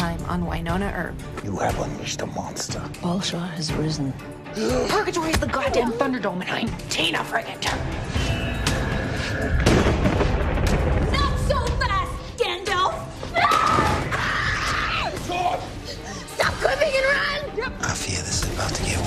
time on Wynonna Earp. You have unleashed a monster. Balshaw has risen. Purgatory's the goddamn Thunderdome, and I'm Tina friggin'. Not so fast, Gandalf! Stop clipping and run! I fear this is about to get